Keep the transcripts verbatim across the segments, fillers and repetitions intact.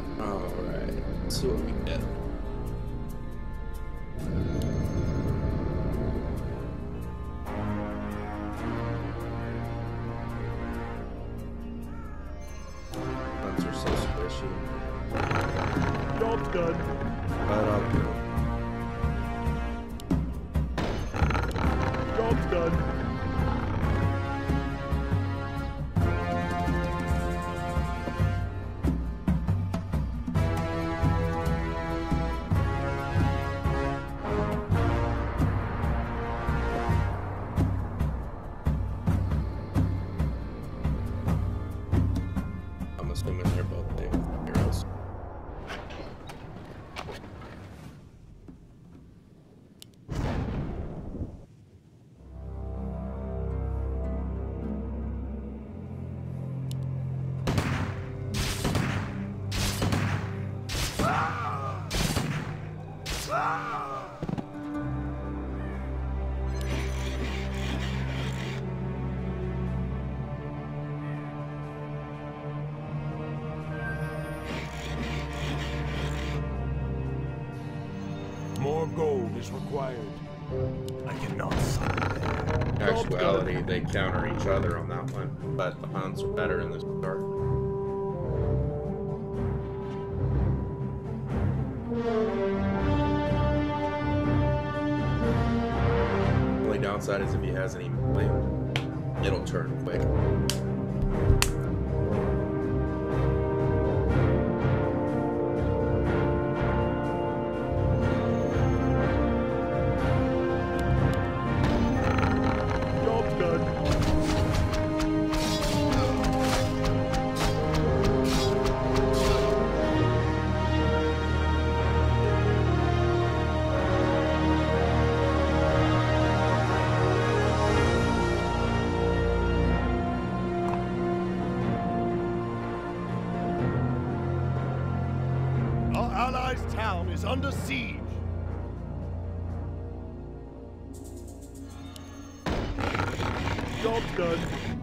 Alright, let's see what we get. Guns are so squishy. Job's done. But I'll do it. Job's done. I'm assuming they're both big heroes. More gold is required. I cannot sign there. In actuality, they counter each other on that one, but the Huns are better in this regard. Only downside is if he has any melee, it'll turn quick. Job's done. Our allies' town is under siege. Job's done.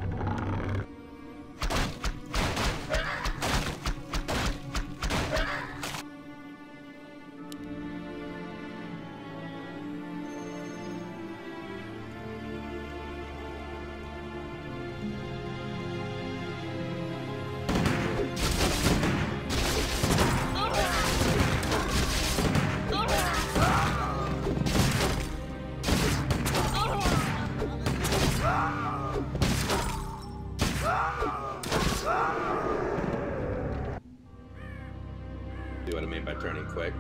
See what I mean by turning quick?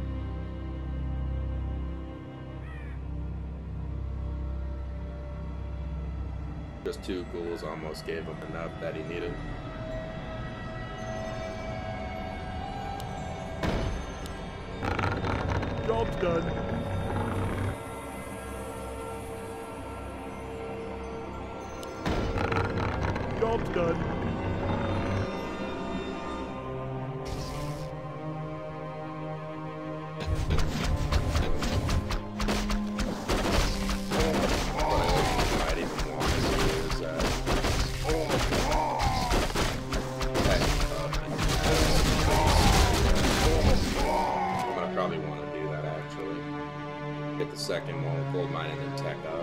Just two ghouls almost gave him enough that he needed. Job's done. Job's done. Might even want to do is uh, tech up and I'm gonna probably want to do that actually. Get the second one, gold mine, and then tech up.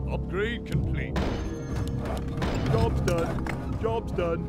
Upgrade complete. Job's done. Job's done.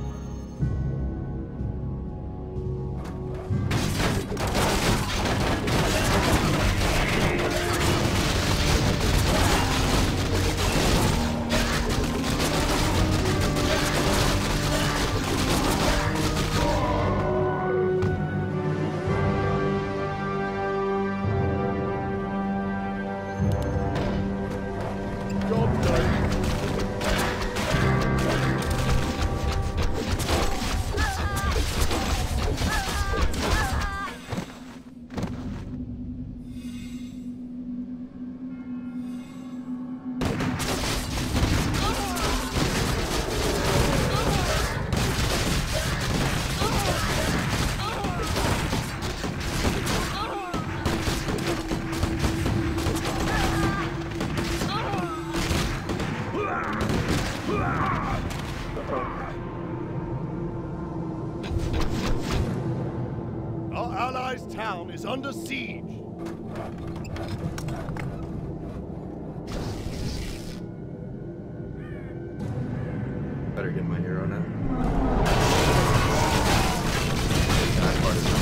Our allies' town is under siege. Better get my hero now. That part is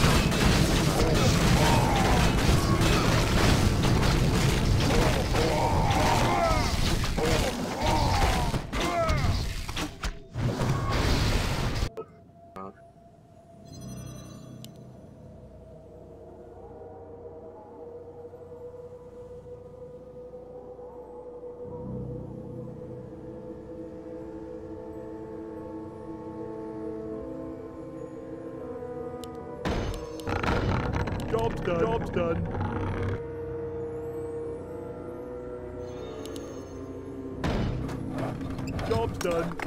Job's done. Job's done. Job's done.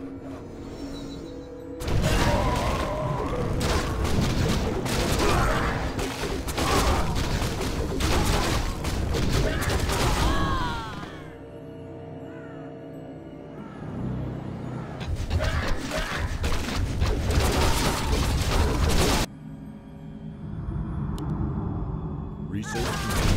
Research.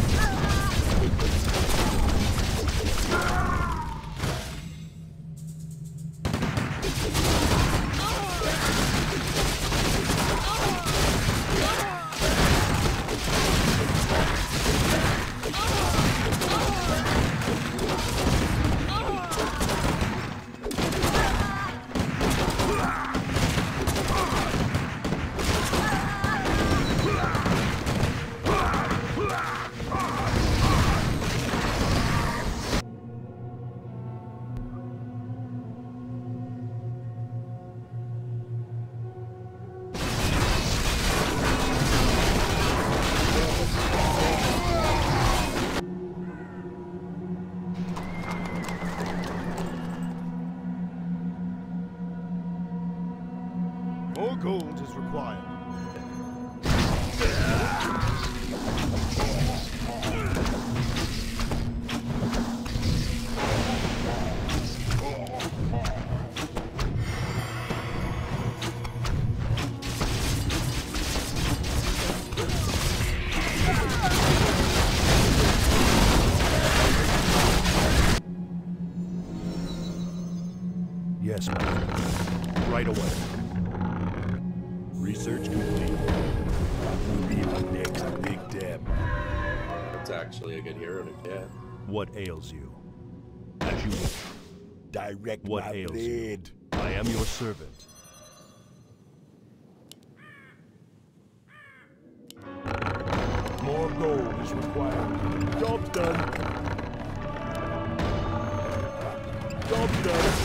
More gold is required. Yes, my friend. Right away. Research complete. We'll be the next Big Deb. That's actually a good hero to get. What ails you? As you wish. Direct What my ails blade. you? I am your servant. More gold is required. Job's done. Job's done.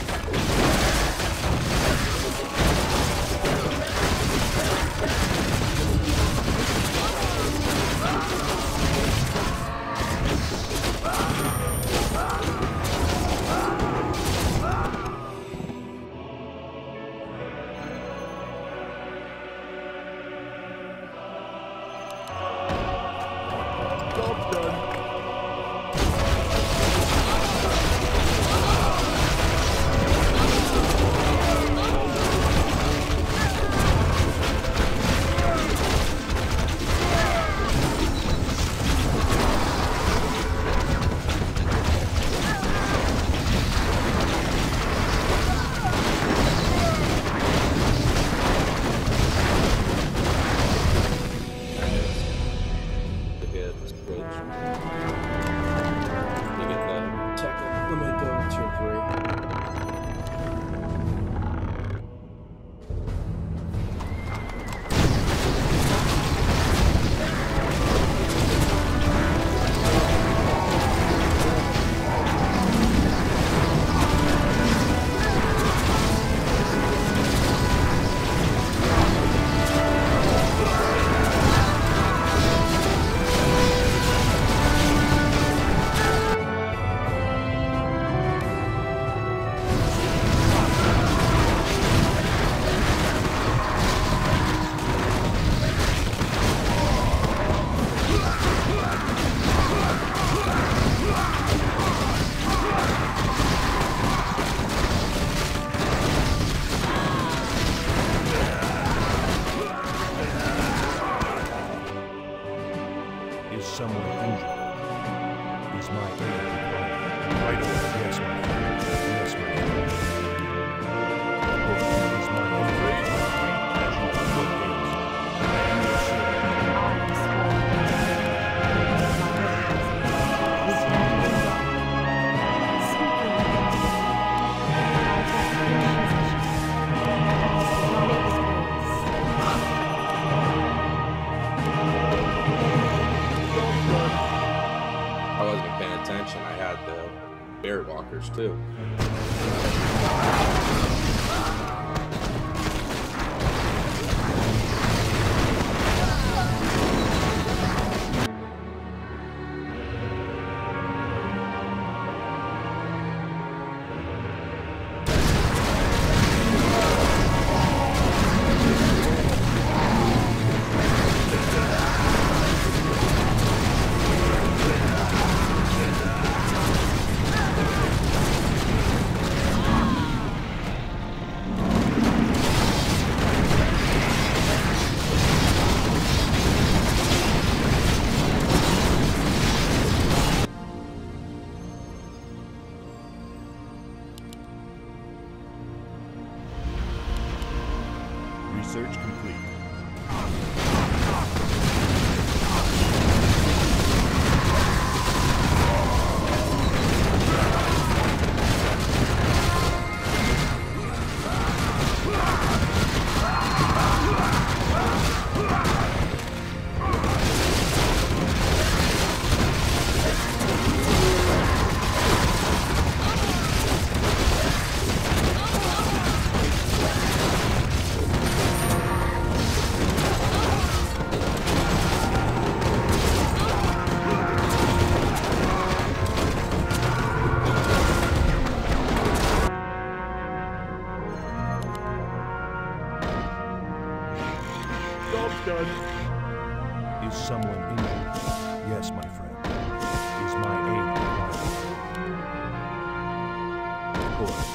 Job's done. Right away. Yes, my friend. Yes, my friend. Report is my own. Great pleasure. What ails you? I am your servant. I wasn't paying attention. I had the bear walkers too. Research complete. Job's done. Is someone injured? Yes, my friend. Is my aid required? Of course.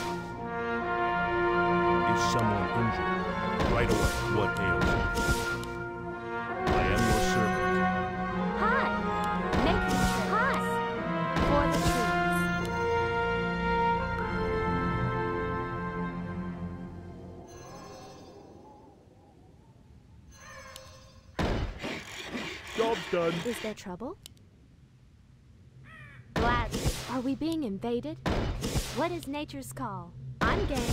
Is someone injured? Right away. What ails you? I am your servant. Hi. Making Hi. For the Job's done. trees. Is there trouble? Gladly. Are we being invaded? What is nature's call? I'm game.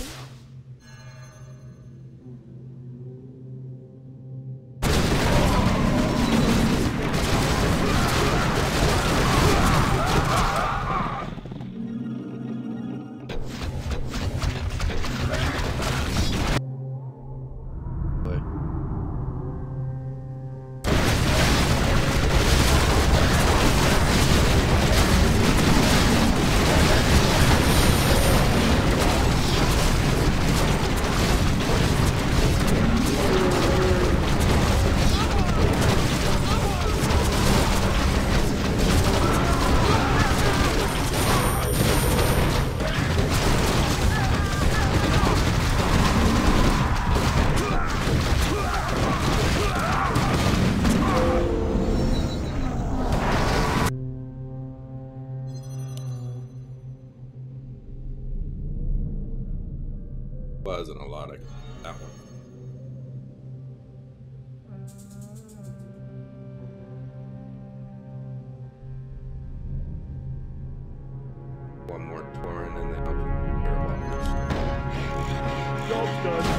Wasn't a lot of that one. One more Tauren and then bear walkers. Job's done.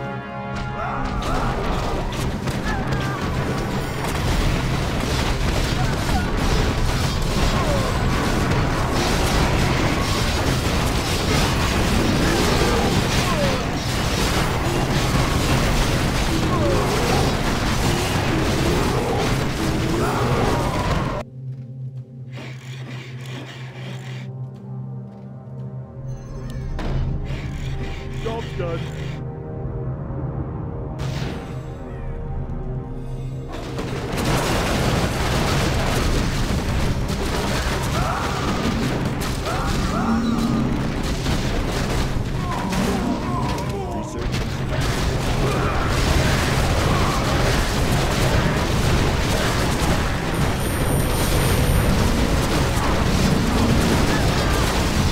Job's done. Research.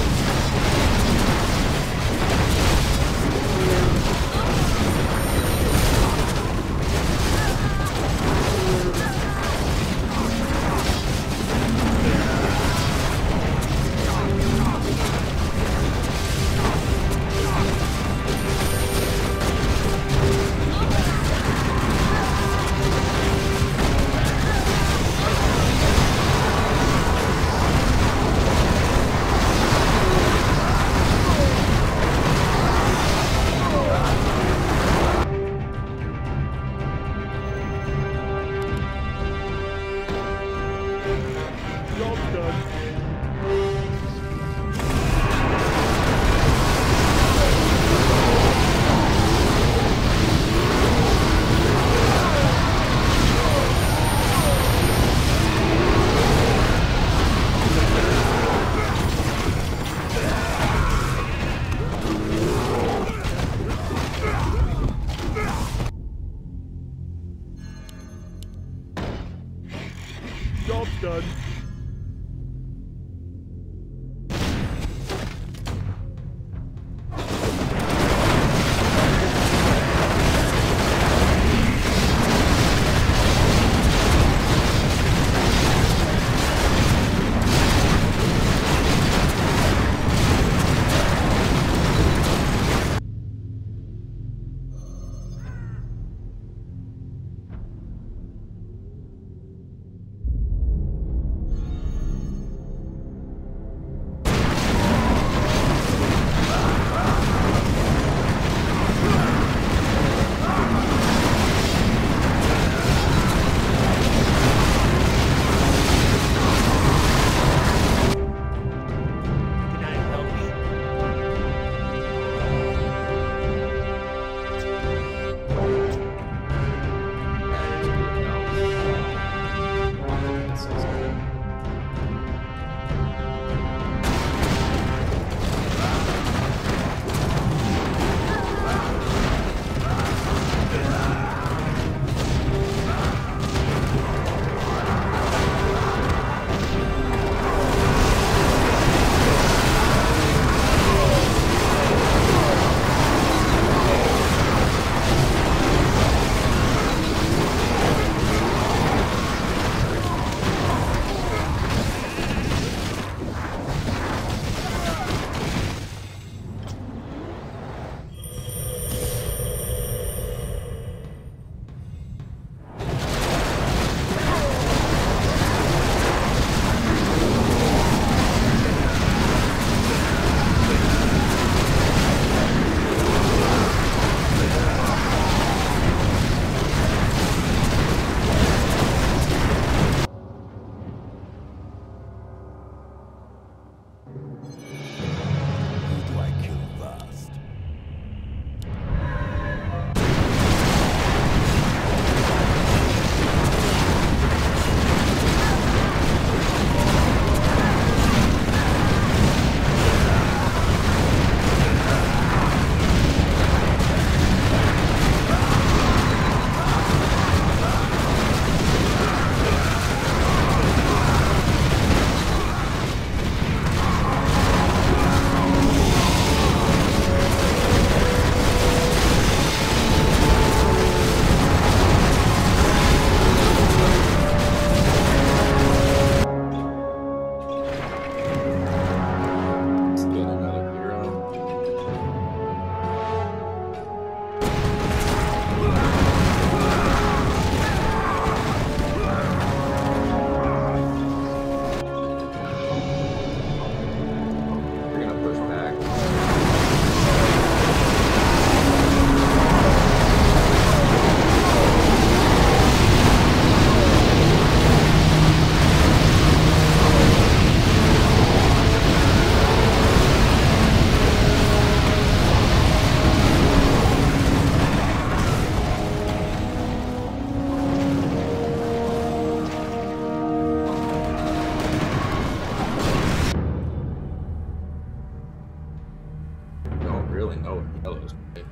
really know what yellow's play.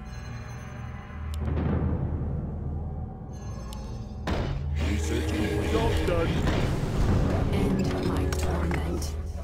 Research complete. Job done. End my torment.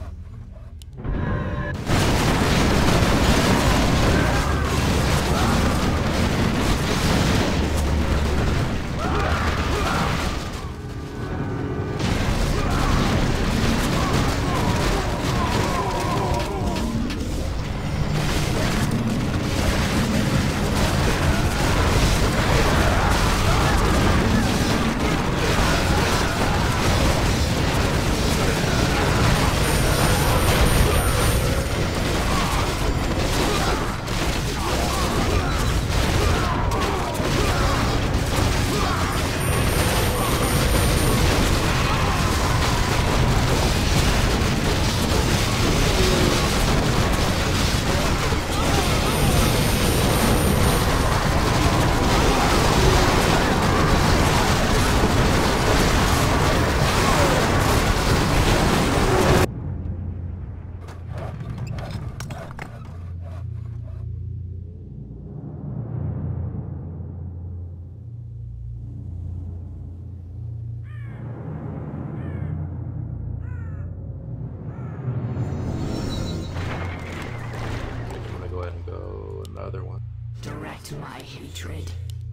Other one. Direct my hatred.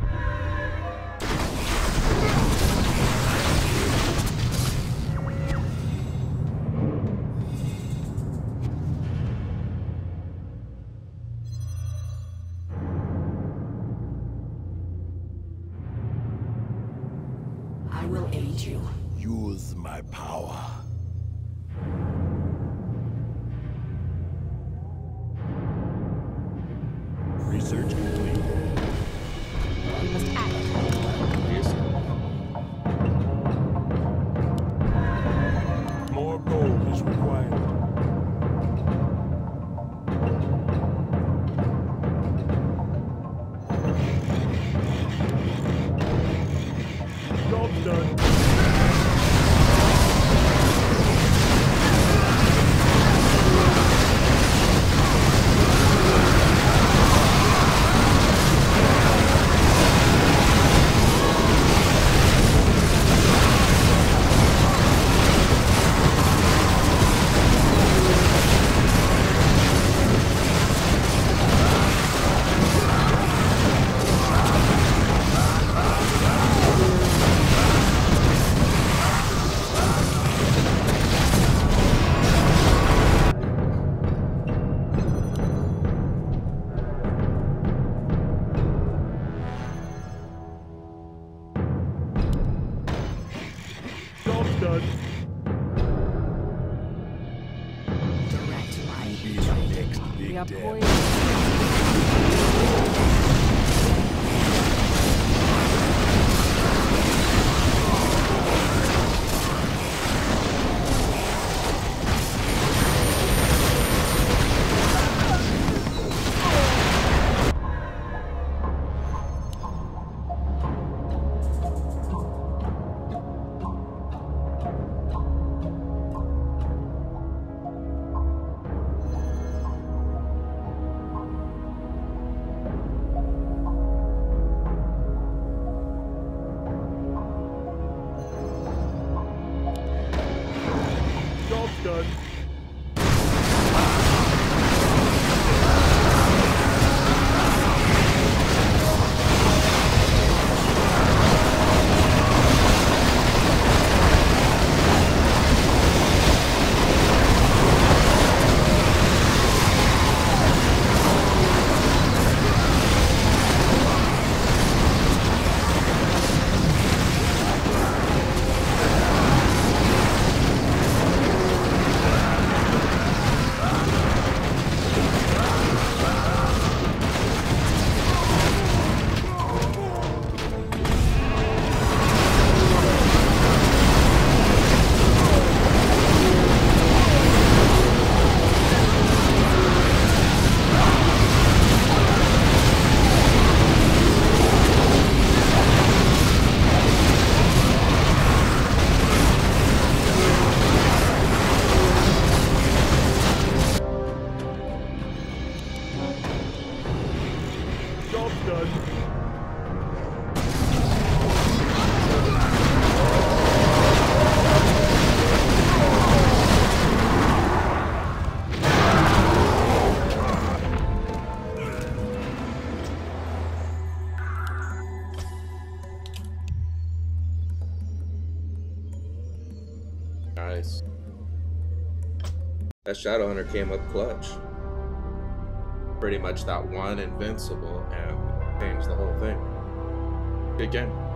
I will aid you. Use my power. Research complete. We must act. Yes. More gold is required. Job done. Done. Direct my Be the hatred. next We big are damn. That Shadowhunter came up clutch. Pretty much that one invincible and changed the whole thing. Good game.